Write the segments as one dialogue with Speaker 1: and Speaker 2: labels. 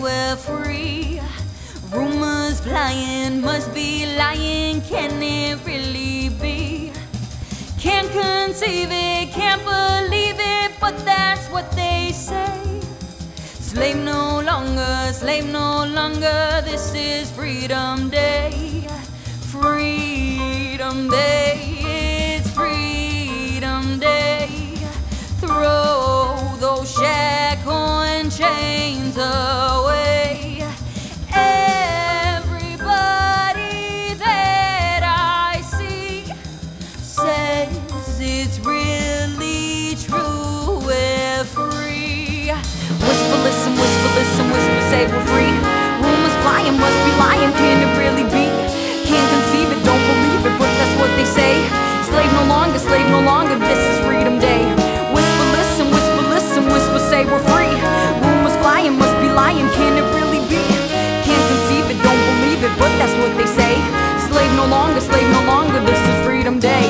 Speaker 1: we're free. Rumors flying, must be lying, can it really be? Can't conceive it, can't believe it, but that's what they say. Slave no longer, this is Freedom Day. Freedom Day, it's Freedom Day. Throw those shackles and chains away. Everybody that I see says it's really true, we're free. Whisper, listen, say we're free. Rumors flying, must be lying, can it really be? Can't conceive it, don't believe it, but that's what they say. Slave no longer, this is Freedom Day. Whisper, listen, say we're free. Rumors flying, must be lying, can it really be? Can't conceive it, don't believe it, but that's what they say. Slave no longer, this is Freedom Day.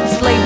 Speaker 1: Slave